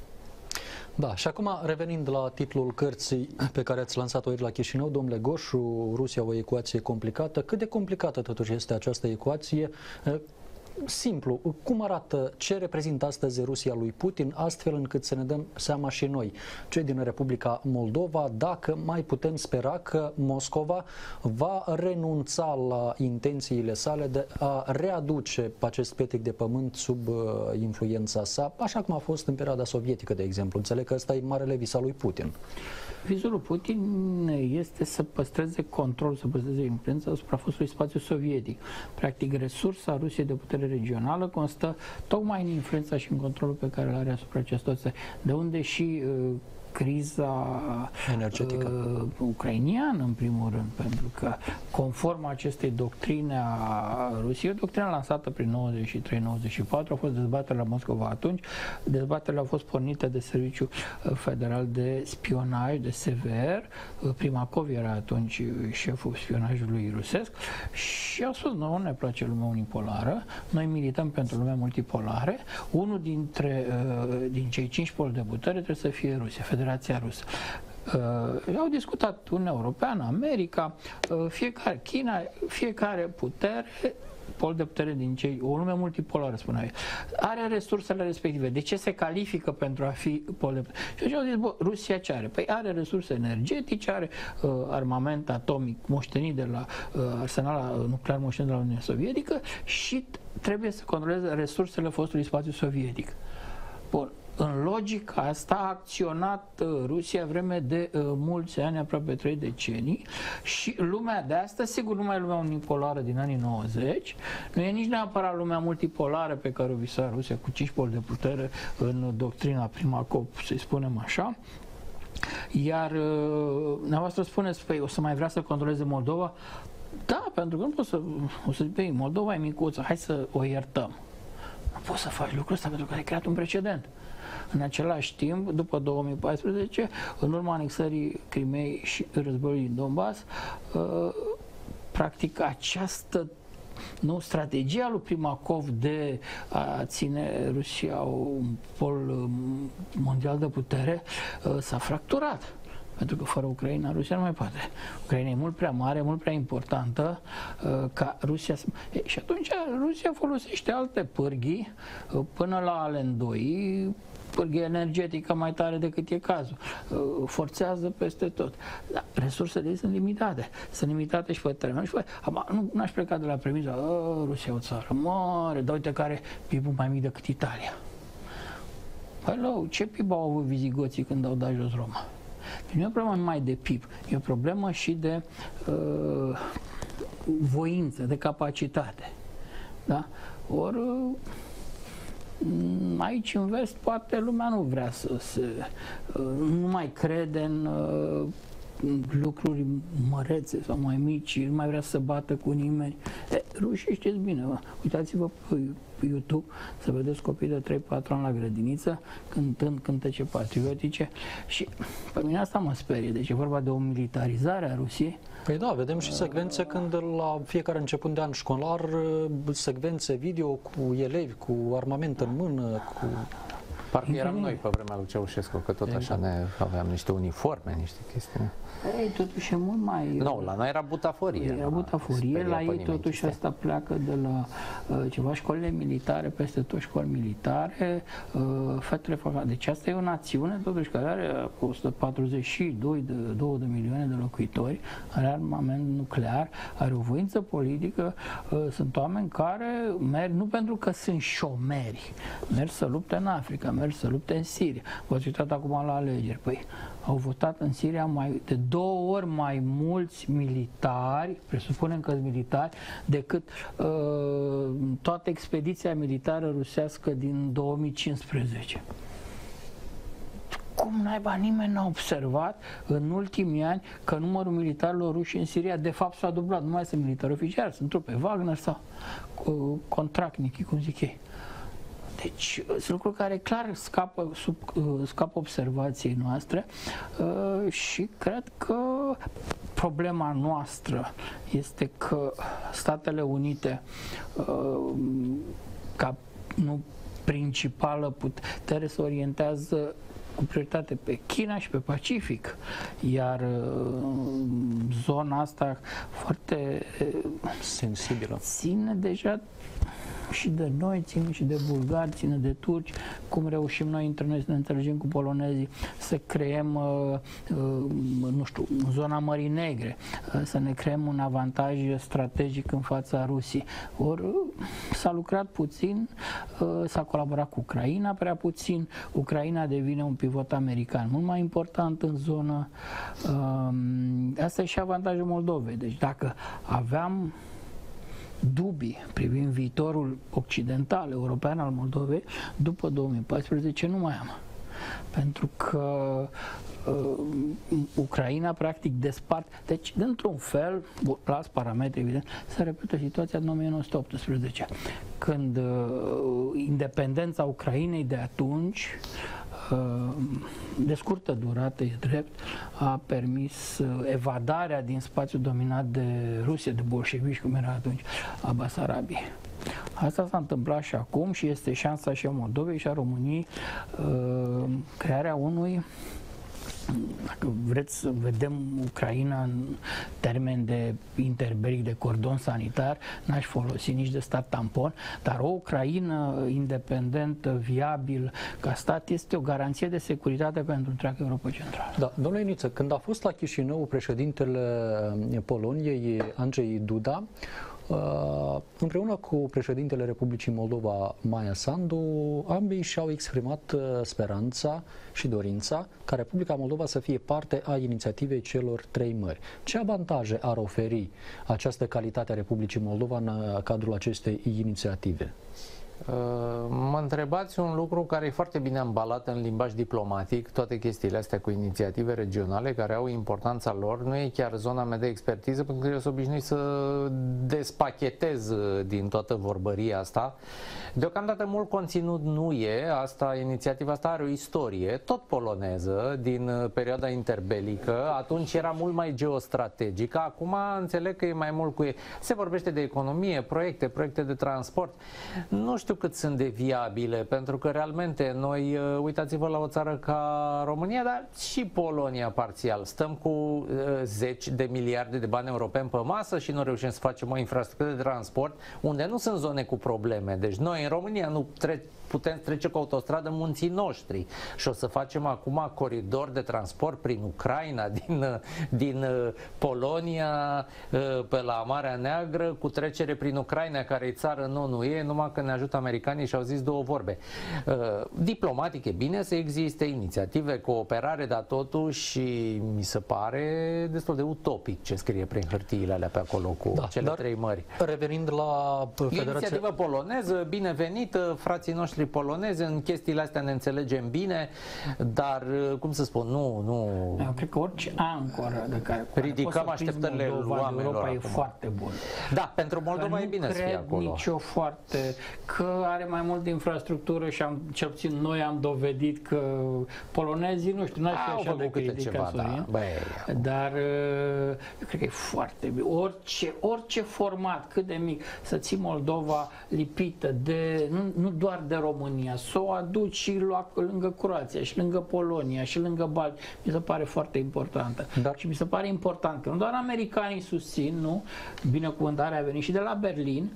Da, și acum revenind la titlul cărții pe care ați lansat-o ieri la Chișinău, domnule Goșu, Rusia, o ecuație complicată. Cât de complicată totuși este această ecuație? Simplu, cum arată, ce reprezintă astăzi Rusia lui Putin, astfel încât să ne dăm seama și noi, cei din Republica Moldova, dacă mai putem spera că Moscova va renunța la intențiile sale de a readuce acest petic de pământ sub influența sa, așa cum a fost în perioada sovietică, de exemplu. Înțeleg că ăsta e marele vis al lui Putin. Visul lui Putin este să păstreze control, să păstreze influența asupra fostului spațiu sovietic. Practic, resursa Rusiei de putere regională constă tocmai în influența și în controlul pe care îl are asupra acestor țări. De unde și criza energetică ucrainiană, în primul rând, pentru că conform acestei doctrine a Rusiei, doctrina lansată prin 93-94, a fost dezbaterea la Moscova atunci, dezbaterile au fost pornite de Serviciul Federal de Spionaj, de SVR, Primakov era atunci șeful spionajului rusesc și au spus, nu ne place lumea unipolară, noi milităm pentru lumea multipolară, unul din cei 5 poli de putere trebuie să fie Rusia, Federația Rusă. Au discutat Uniunea Europeană, America, fiecare, China, fiecare putere, pol de putere din cei, o lume multipolară, spunea eu, are resursele respective. De ce se califică pentru a fi pol de putere? Și au zis, bă, Rusia ce are? Păi are resurse energetice, are armament atomic moștenit de la arsenal nuclear moștenit de la Uniunea Sovietică și trebuie să controleze resursele fostului spațiu sovietic. Bun. În logica asta a acționat Rusia vreme de mulți ani, aproape 3 decenii, și lumea de astăzi, sigur, nu mai e lumea unipolară din anii 90, nu e nici neapărat lumea multipolară pe care o visa Rusia cu 5 poli de putere în doctrina Primakov, să-i spunem așa. Iar dumneavoastră spuneți, păi o să mai vrea să controleze Moldova? Da, pentru că nu pot să, o să zic, Moldova e micuță, hai să o iertăm. Nu poți să faci lucrul ăsta pentru că ai creat un precedent. În același timp, după 2014, în urma anexării Crimei și războiului din Donbass, practic această strategia lui Primakov de a ține Rusia un pol mondial de putere s-a fracturat. Pentru că fără Ucraina, Rusia nu mai poate. Ucraina e mult prea mare, mult prea importantă ca Rusia să... Și atunci Rusia folosește alte pârghii până la ale îndoi, pârghie energetică mai tare decât e cazul. Forțează peste tot. Dar resursele ei sunt limitate. Sunt limitate și pe termen. Nu aș pleca de la premisa, Rusia e o țară mare, dar uite care PIB-ul mai mic decât Italia. Hello, ce PIB au avut vizigoții când au dat jos Roma? Nu e o problemă numai de PIB, e o problemă și de voință, de capacitate. Da? Ori aici în vest poate lumea nu vrea nu mai crede în lucruri mărețe sau mai mici, nu mai vrea să se bată cu nimeni. Rușii știți bine, uitați-vă pe YouTube să vedeți copii de 3-4 ani la grădiniță cântând cântece patriotice și pe mine asta mă sperie, deci e vorba de o militarizare a Rusiei. Păi da, vedem și secvențe când la fiecare început de an școlar, secvențe video cu elevi, cu armament în mână, cu... Parcă eram noi pe vremea lui Ceaușescu, că tot așa aveam niște uniforme, niște chestii. Ei, totuși e mult mai... Nu, la noi era butaforie. Era butaforie, la ei totuși asta pleacă de la ceva școlile militare, peste tot școli militare, fetele fac... Deci asta e o națiune, totuși, care are 142 de milioane de locuitori, are armament nuclear, are o voință politică, sunt oameni care merg, nu pentru că sunt șomeri, merg să lupte în Africa, merg să lupte în Siria. V-ați uitat acum la alegeri. Păi, au votat în Siria de 2 ori mai mulți militari, presupunem că sunt militari, decât toată expediția militară rusească din 2015. Cum naiba, nimeni n-a observat în ultimii ani că numărul militarilor ruși în Siria de fapt s-a dublat. Nu mai sunt militari oficiali, sunt trupe Wagner sau contracnici, cum zic ei. Deci sunt lucruri care clar scapă observației noastre și cred că problema noastră este că Statele Unite ca principală putere se orientează cu prioritate pe China și pe Pacific, iar zona asta foarte sensibilă ține deja și de noi, ține și de bulgari, ține de turci, cum reușim noi între noi să ne înțelegem cu polonezii, să creăm, nu știu, zona Mării Negre, să ne creăm un avantaj strategic în fața Rusiei. Ori s-a lucrat puțin, s-a colaborat cu Ucraina prea puțin, Ucraina devine un pivot american mult mai important în zonă. Asta e și avantajul Moldovei. Deci dacă aveam dubii privind viitorul occidental, european al Moldovei, după 2014 nu mai am. pentru că Ucraina practic despart. Deci, într-un fel, la parametri evident, se repetă situația din 1918, când independența Ucrainei de atunci, de scurtă durată, e drept, a permis evadarea din spațiul dominat de Rusia, de bolșevici, cum era atunci, a Basarabiei. Asta s-a întâmplat și acum și este șansa și a Moldovei și a României, crearea unui, dacă vreți să vedem Ucraina în termen de interbelic, de cordon sanitar, n-aș folosi nici de stat tampon, dar o Ucraina independentă, viabil, ca stat, este o garanție de securitate pentru întreaga Europa Centrală. Da, domnule Iniță, când a fost la Chișinău președintele Poloniei, Andrzej Duda, împreună cu președintele Republicii Moldova, Maia Sandu, ambii și-au exprimat speranța și dorința ca Republica Moldova să fie parte a inițiativei celor 3 mări. Ce avantaje ar oferi această calitate a Republicii Moldova în cadrul acestei inițiative? Mă întrebați un lucru care e foarte bine ambalat în limbaj diplomatic, toate chestiile astea cu inițiative regionale care au importanța lor. Nu e chiar zona mea de expertiză, pentru că eu sunt obișnuit să despachetez din toată vorbăria asta. Deocamdată mult conținut nu e, inițiativa asta are o istorie, tot poloneză, din perioada interbelică. Atunci era mult mai geostrategică, acum înțeleg că e mai mult cu... Se vorbește de economie, proiecte de transport. Nu știu cât sunt de viabile, pentru că realmente noi, uitați-vă la o țară ca România, dar și Polonia parțial. Stăm cu zeci de miliarde de bani europeni pe masă și nu reușim să facem o infrastructură de transport unde nu sunt zone cu probleme. Deci noi în România nu putem trece cu autostradă munții noștri și o să facem acum coridor de transport prin Ucraina, din Polonia pe la Marea Neagră, cu trecere prin Ucraina, care e țară non-UE, numai că ne ajută americanii și au zis 2 vorbe. Diplomatic e bine să existe inițiative, cooperare, dar totuși mi se pare destul de utopic ce scrie prin hârtiile alea pe acolo cu cele 3 mări. Revenind la Federația... Inițiativă poloneză, binevenită, frații noștri polonezi, în chestiile astea ne înțelegem bine, dar, cum să spun, nu... Eu cred că orice ancoră de care ridicăm așteptările oamenilor. Europa e foarte bun. Da, pentru Moldova e bine să fie acolo. Nu cred că are mai mult de infrastructură și cel puțin noi am dovedit că polonezii, nu știu, n-aș fi așa de critică, Sorin, dar eu cred că e foarte bine. Orice format, cât de mic, să ții Moldova lipită de, nu doar de România, să o aduci și lângă Croația, și lângă Polonia, și lângă Balti, mi se pare foarte importantă. Și mi se pare important că nu doar americanii susțin, nu? Binecuvântarea a venit și de la Berlin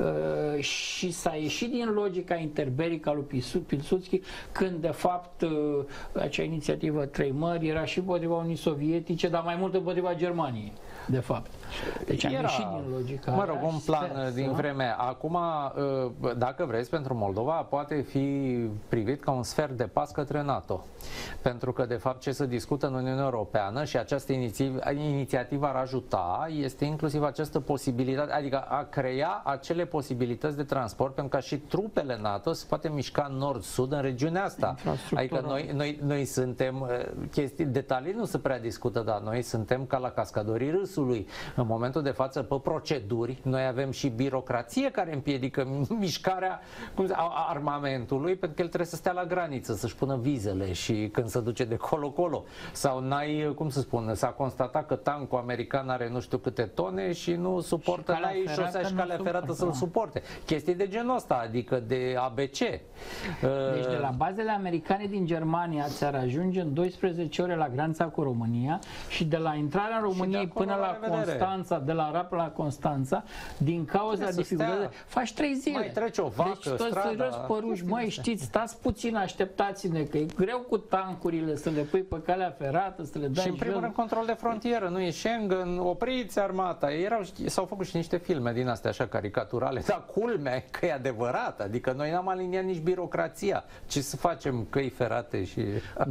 și s-a ieșit din logica interbelică a lui Pilsudski, când de fapt acea inițiativă 3 mări era și împotriva Uniunii Sovietice, dar mai mult împotriva Germaniei, de fapt. Deci am ieșit din logica. Mă rog, un plan din vremea. Acum, dacă vreți, pentru Moldova poate fi privit ca un sfert de pas către NATO. Pentru că, de fapt, ce se discută în Uniunea Europeană și această inițiativă ar ajuta, este inclusiv această posibilitate, adică a crea acele posibilități de transport, pentru ca și trupele NATO se poate mișca nord-sud în regiunea asta. Adică noi suntem, detalii nu se prea discută, dar noi suntem ca la cascadorii râsului. În momentul de față, pe proceduri, noi avem și birocrație care împiedică mișcarea armamentului, pentru că el trebuie să stea la graniță, să-și pună vizele și când se duce de colo-colo. Sau n-ai, cum să spun, s-a constatat că tancul american are nu știu câte tone și nu suportă, n-ai șosea și calea ferată să-l suporte. Chestii de genul ăsta, adică de ABC. Deci de la bazele americane din Germania ți-ar ajunge în 12 ore la granița cu România și de la intrarea României până la Constanța, de la Rap la Constanța, din cauza dificultății, faci 3 zile. Mai trece o vacă, deci toți să răspăruși, măi, știți, stați puțin, așteptați-ne, că e greu cu tancurile să le pui pe calea ferată, să le dai și în primul rând control de frontieră, nu e Schengen, opriți armata. S-au făcut și niște filme din astea așa caricaturale, dar culmea că e adevărat, adică noi n-am aliniat nici birocrația. Ce să facem, căi ferate și... Da.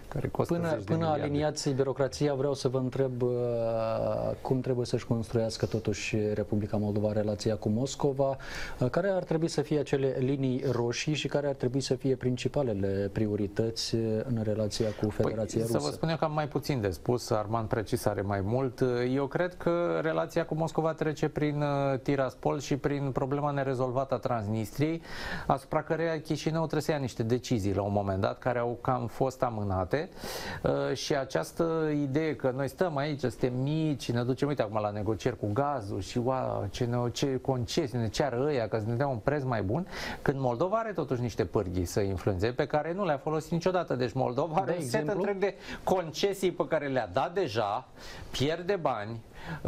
care costă zeci de Până miliarde. aliniați birocrația, vreau să vă întreb cum trebuie să-și construiască totuși Republica Moldova relația cu Moscova, care ar trebui să fie acele linii roșii și care ar trebui să fie principalele priorități în relația cu Federația Rusă. Să vă spun eu că am mai puțin de spus, Armand Precis are mai mult. Eu cred că relația cu Moscova trece prin Tiraspol și prin problema nerezolvată a Transnistriei, asupra căreia Chișinău trebuie să ia niște decizii la un moment dat, care au cam fost amânate. Și această idee că noi stăm aici, suntem mici, ne ducem, uite acum la negocieri cu gazul și wow, ce concesii ne ceară ăia ca să ne dea un preț mai bun, când Moldova are totuși niște pârghii să influențeze pe care nu le-a folosit niciodată. Deci Moldova are un set întreg de concesii pe care le-a dat deja, pierde bani,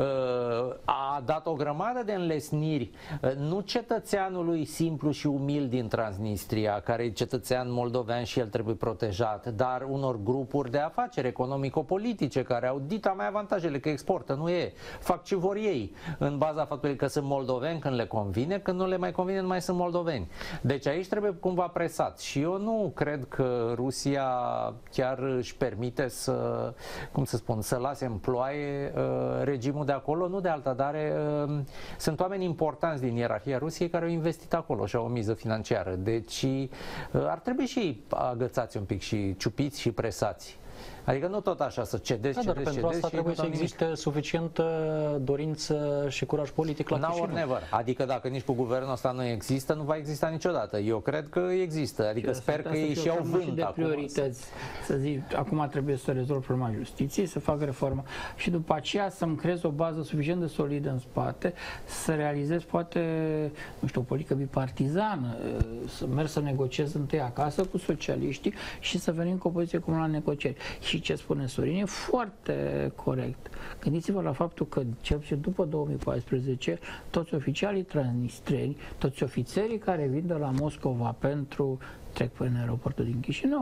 a dat o grămadă de înlesniri, nu cetățeanului simplu și umil din Transnistria, care e cetățean moldovean și el trebuie protejat, dar unor grupuri de afaceri economico-politice care au dita mai avantajele, că exportă, nu e, fac ce vor ei, în baza faptului că sunt moldoveni când le convine, când nu le mai convine, nu mai sunt moldoveni. Deci aici trebuie cumva presat și eu nu cred că Rusia chiar își permite să, cum să spun, să lase în ploaie regimul de acolo, nu de alta, dar sunt oameni importanți din ierarhia Rusiei care au investit acolo și au o miză financiară. Deci ar trebui și ei agățați un pic și ciupiți și presați. Adică nu tot așa să cedeți, dar pentru asta trebuie să existe suficientă dorință și curaj politic la Chișinău. Never. Adică dacă nici cu guvernul ăsta nu există, nu va exista niciodată. Eu cred că există. Adică sper că ei și-au vânt de priorități. Să zic, acum trebuie să rezolv problema justiției, să fac reformă și după aceea să-mi creez o bază suficient de solidă în spate, să realizez poate, nu știu, o politică bipartizană, să merg să negociez întâi acasă cu socialiștii și să venim cu o poziție comună la negocieri. Și ce spune Sorin e foarte corect. Gândiți-vă la faptul că, cel puțin după 2014, toți oficialii transnistreni, toți ofițerii care vin de la Moscova trec prin aeroportul din Chișinău.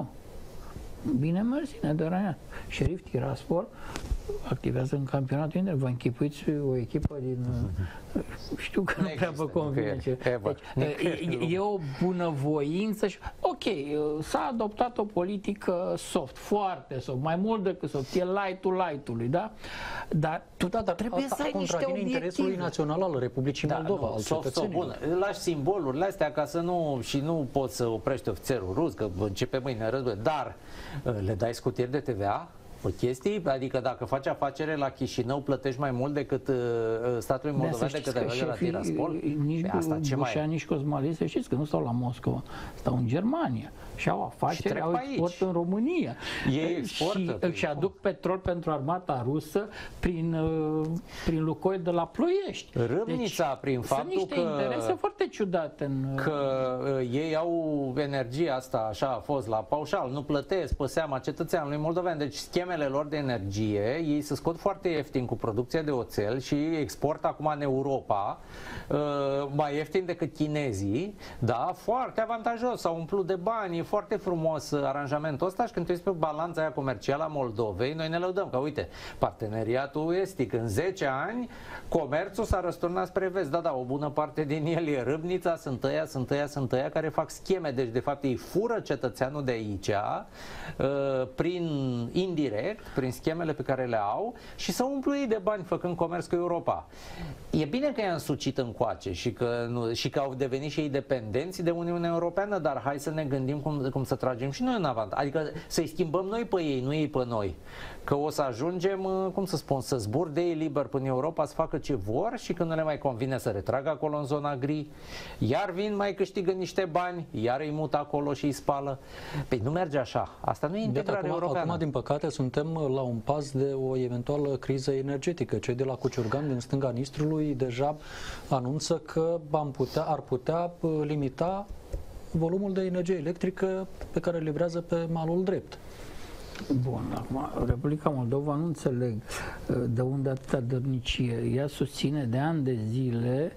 Bine mersi, nedărăiat. Șerif Tiraspol activează în campionatul Inter. Vă închipuiți o echipă din... Știu că nu prea vă convine. Deci, e o bunăvoință și... Ok, s-a adoptat o politică soft, foarte soft, mai mult decât soft. E light-ul light-ului, da? Dar tu trebuie să ai niște obiective. Interesului național al Republicii Moldova, al cetățenilor. Lași simbolurile astea ca să nu... Și nu poți să oprești ofițerul rus, că începe mâine război, dar le dai scutiri de TVA? O chestie, adică dacă faci afacere la Chișinău, plătești mai mult decât statul moldovean, decât de la Tiraspol? Nici Bușan, nici Cosmalin, să știți că nu stau la Moscova, stau în Germania și au afaceri, au export în România. Ei exportă. Și aduc petrol pentru armata rusă prin Lucoil de la Ploiești. Râmnița, deci, prin faptul sunt niște interese foarte ciudate. Că ei au energia asta, așa a fost la paușal, nu plătesc pe seama cetățeanului moldovean, deci schemele lor de energie, ei se scot foarte ieftin cu producția de oțel și exportă acum în Europa mai ieftin decât chinezii, da, foarte avantajos, s-au umplut de bani, e foarte frumos aranjamentul ăsta și când tu ești pe balanța aia comercială a Moldovei, noi ne lăudăm că, uite, parteneriatul estic, în 10 ani, comerțul s-a răsturnat spre vest, da, o bună parte din el e Râmnița, sunt ăia care fac scheme, deci de fapt ei fură cetățeanul de aici, indirect, prin schemele pe care le au și să umplu ei de bani făcând comerț cu Europa. E bine că i-a însucit încoace și că au devenit și ei dependenți de Uniunea Europeană, dar hai să ne gândim cum să tragem și noi în avantaj. Adică să-i schimbăm noi pe ei, nu ei pe noi. Că o să ajungem, cum să spun, să zburde ei liber până în Europa, să facă ce vor și când nu le mai convine să retragă acolo în zona gri, iar vin, mai câștigă niște bani, iar îi mută acolo și îi spală. Păi nu merge așa. Asta nu e integrare europeană. Acum, din păcate, suntem la un pas de o eventuală criză energetică. Cei de la Cuciurgan, din stânga Nistrului, deja anunță că ar putea limita volumul de energie electrică pe care îl livrează pe malul drept. Bun, acum, Republica Moldova nu înțeleg de unde atâta dărnicie. Ea susține de ani de zile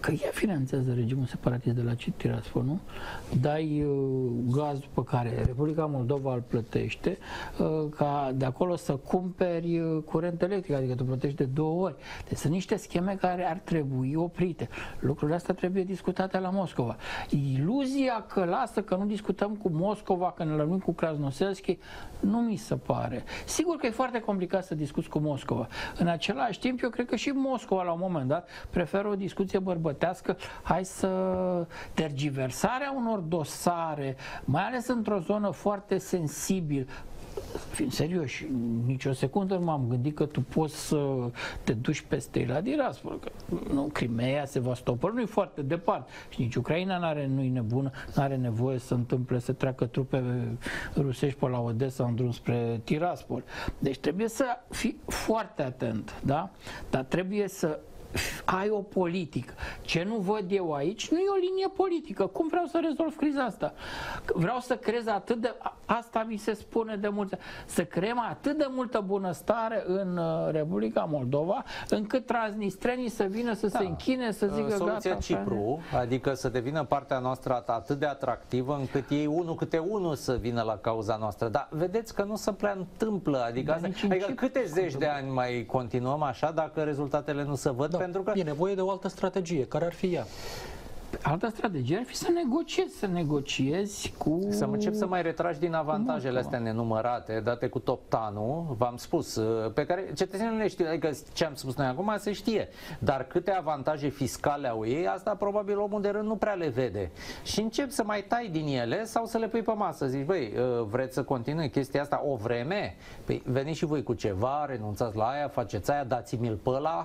că ea finanțează regimul separatist de la Tiraspol, nu? Dai gazul pe care Republica Moldova îl plătește, ca de acolo să cumperi curent electric, adică tu plătești de 2 ori. Deci sunt niște scheme care ar trebui oprite. Lucrurile astea trebuie discutate la Moscova. Iluzia că lasă că nu discutăm cu Moscova, că ne lămurim cu Krasnoselski, nu mi se pare. Sigur că e foarte complicat să discuți cu Moscova. În același timp, eu cred că și Moscova, la un moment dat, preferă o discuție bărbătească. Hai să... tergiversarea unor dosare, mai ales într-o zonă foarte sensibilă, fiind serioși, nicio secundă nu m-am gândit că tu poți să te duci peste la Tiraspol, că nu, Crimea, Sevastopol nu e foarte departe și nici Ucraina nu-i nebună, n-are nevoie să întâmple să treacă trupe rusești pe la Odessa în drum spre Tiraspol. Deci trebuie să fii foarte atent, da? Dar trebuie să ai o politică. Ce nu văd eu aici nu e o linie politică. Cum vreau să rezolv criza asta? Vreau să creez atât de... Asta mi se spune de mulți. Să creăm atât de multă bunăstare în Republica Moldova, încât transnistrenii să vină să se închine, să zică soluția gata. Cipru, adică să devină partea noastră atât de atractivă încât ei unul câte unul să vină la cauza noastră. Dar vedeți că nu se prea întâmplă. Adică câte zeci de ani mai continuăm așa dacă rezultatele nu se văd? Da, pentru că e nevoie de o altă strategie. Care ar fi ea? Alta strategie ar fi să negociezi cu... Să încep să mai retragi din avantajele astea nenumărate, date cu top-tan-ul, v-am spus, pe care cetățenii nu le știu, adică ce am spus noi acum se știe, dar câte avantaje fiscale au ei, asta probabil omul de rând nu prea le vede. Și încep să mai tai din ele sau să le pui pe masă, zici, băi, vreți să continui chestia asta o vreme? Păi veniți și voi cu ceva, renunțați la aia, faceți aia, dați-mi-l pe ăla.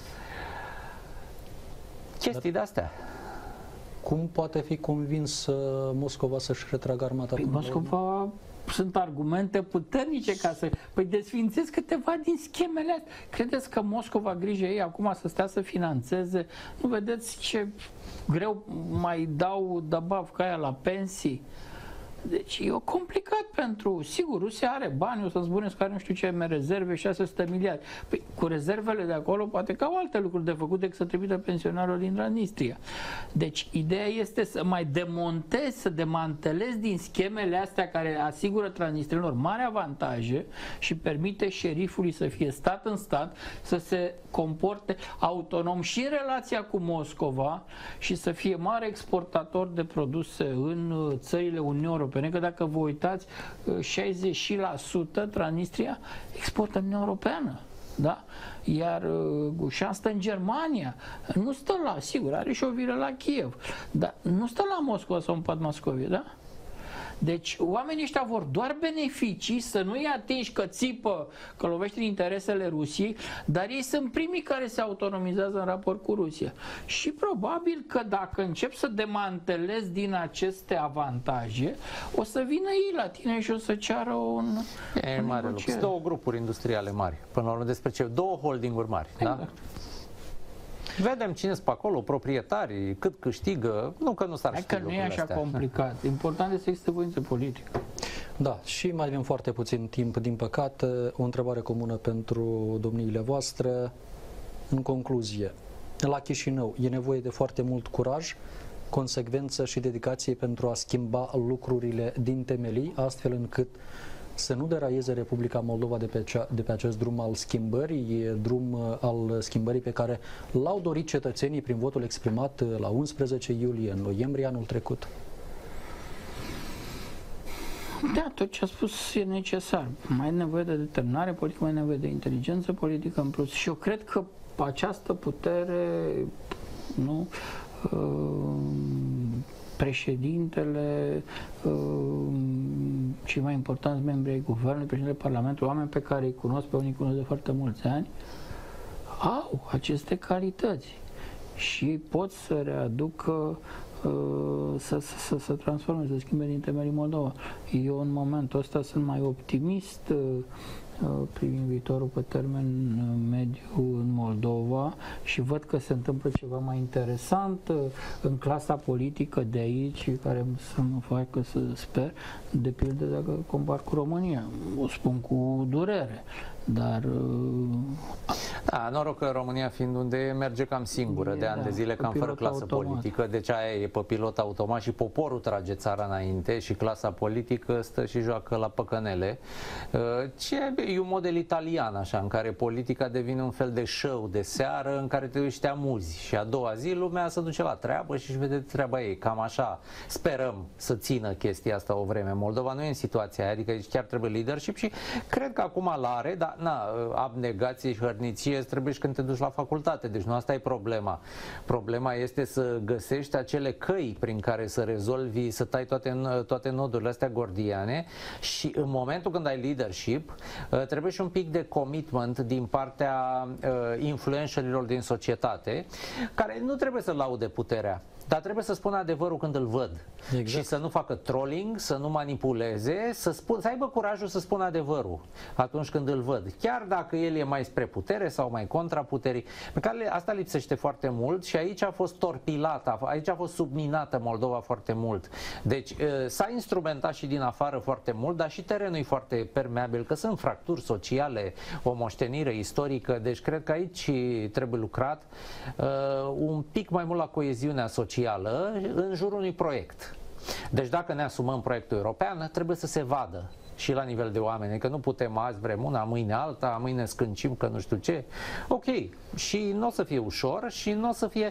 Chestii de astea. Cum poate fi convins Moscova să-și retragă armata? Păi Moscova, sunt argumente puternice ca să... Păi desfințez câteva din schemele astea. Credeți că Moscova grijă ei acum să stea să finanțeze? Nu vedeți ce greu mai dau dăbav ca aia la pensii? Deci e complicat pentru... Sigur, Rusia are bani, o să-mi spuneți că are nu știu ce rezerve, 600 miliarde. Păi, cu rezervele de acolo poate că au alte lucruri de făcut decât să trimită pensionarilor din Transnistria. Deci ideea este să mai demontezi, să demantelezi din schemele astea care asigură transnistrienilor mari avantaje și permite șerifului să fie stat în stat, să se comporte autonom și în relația cu Moscova și să fie mare exportator de produse în țările Uniunii Europene. Că dacă vă uitați, 60% Transnistria exportă în Uniunea Europeană. Da? Iar și asta în Germania nu stă la, sigur, are și o viră la Kiev, dar nu stă la Moscova sau în Padmascovie, da? Deci oamenii ăștia vor doar beneficii, să nu-i atingi că țipă, că lovește în interesele Rusiei, dar ei sunt primii care se autonomizează în raport cu Rusia. Și probabil că dacă încep să demantelezi din aceste avantaje, o să vină ei la tine și o să ceară un... E mare lucru. Sunt două grupuri industriale mari. Până la urmă despre ce? Două holdinguri mari. Exact. Da? Vedem cine sunt pe acolo, proprietarii, cât câștigă, nu că nu s-ar ști. Că nu e așa astea. complicat. Important este să existe voință politică. Da, și mai avem foarte puțin timp, din păcate. O întrebare comună pentru domniile voastre. În concluzie, la Chișinău e nevoie de foarte mult curaj, consecvență și dedicație pentru a schimba lucrurile din temelii, astfel încât să nu deraieze Republica Moldova de pe acest drum al schimbării, drum al schimbării pe care l-au dorit cetățenii prin votul exprimat la 11 iulie, în noiembrie anul trecut. Da, tot ce a spus e necesar. Mai e nevoie de determinare politică, mai e nevoie de inteligență politică în plus. Și eu cred că această putere, nu, președintele, cei mai importanți membri ai guvernului, președintele Parlamentului, oameni pe care îi cunosc, pe unii cunosc de foarte mulți ani, au aceste calități și pot să readucă, să transforme, să schimbe din temelii Moldova. Eu în momentul ăsta sunt mai optimist privind viitorul pe termen mediu în Moldova și văd că se întâmplă ceva mai interesant în clasa politică de aici, care să mă facă să sper, de pildă dacă compar cu România. O spun cu durere, dar... Da, noroc că România fiind unde merge cam singură de ani de zile, cam fără clasă politică, deci aia e pe pilot automat și poporul trage țara înainte și clasa politică stă și joacă la păcănele. E un model italian așa, în care politica devine un fel de show de seară în care te duci și te amuzi și a doua zi lumea se duce la treabă și își vede treaba ei. Cam așa sperăm să țină chestia asta o vreme. Moldova nu e în situația aia, adică chiar trebuie leadership și cred că acum l-are, dar abnegație și hărnicie trebuie și când te duci la facultate, deci nu asta e problema. Problema este să găsești acele căi prin care să rezolvi, să tai toate nodurile astea gordiane și în momentul când ai leadership trebuie și un pic de commitment din partea influencerilor din societate, care nu trebuie să laude puterea, dar trebuie să spună adevărul când îl văd. Exact. Și să nu facă trolling, să nu manipuleze, să aibă curajul să spună adevărul atunci când îl văd. Chiar dacă el e mai spre putere sau mai contra puterii. Pe care asta lipsește foarte mult și aici a fost torpilată, aici a fost subminată Moldova foarte mult. Deci s-a instrumentat și din afară foarte mult, dar și terenul e foarte permeabil, că sunt fracturi sociale, o moștenire istorică, deci cred că aici trebuie lucrat un pic mai mult la coeziunea socială în jurul unui proiect. Deci dacă ne asumăm proiectul european, trebuie să se vadă și la nivel de oameni, că nu putem azi vrem una, mâine alta, mâine scâncim că nu știu ce. Ok, și nu o să fie ușor și nu o să fie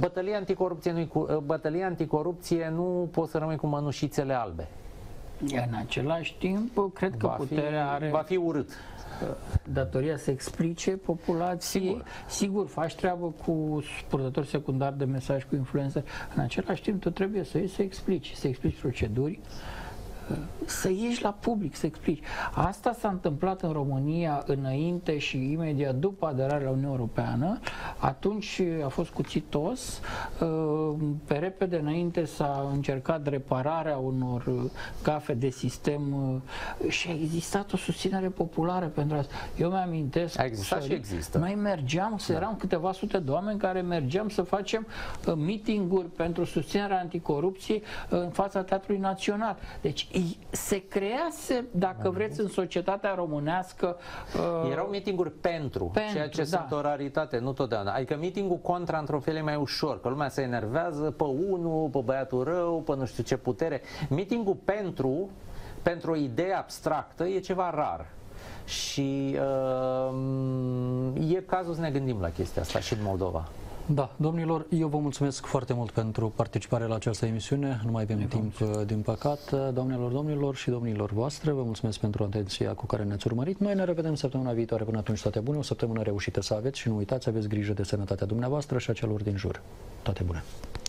bătălia anticorupție, nu poți să rămâi cu mănușițele albe. În același timp, cred că puterea are... Va fi urât. Datoria să explice populației. Sigur, faci treabă cu purtători secundari de mesaj, cu influencer. În același timp, tu trebuie să ieși să explici proceduri, să ieși la public, să explici. Asta s-a întâmplat în România înainte și imediat după aderarea la Uniunea Europeană. Atunci a fost cuțitos. Pe repede înainte s-a încercat repararea unor gafe de sistem și a existat o susținere populară pentru asta. Eu mi-amintesc. A existat și există. Noi mergeam, eram câteva sute de oameni care mergeam să facem meeting-uri pentru susținerea anticorupției în fața Teatrului Național. Deci se crease, dacă vreți, în societatea românească... Erau meeting-uri pentru, ceea ce sunt o raritate, nu totdeauna. Adică meeting-ul contra, într-un fel, e mai ușor, că lumea se enervează pe unul, pe băiatul rău, pe nu știu ce putere. Meeting-ul pentru o idee abstractă e ceva rar. Și e cazul să ne gândim la chestia asta și în Moldova. Da, domnilor, eu vă mulțumesc foarte mult pentru participarea la această emisiune. Nu mai avem timp, din păcate. Doamnelor, domnilor și domnilor voastre, vă mulțumesc pentru atenția cu care ne-ați urmărit. Noi ne revedem săptămâna viitoare. Până atunci, toate bune, o săptămână reușită să aveți și nu uitați, aveți grijă de sănătatea dumneavoastră și a celor din jur. Toate bune!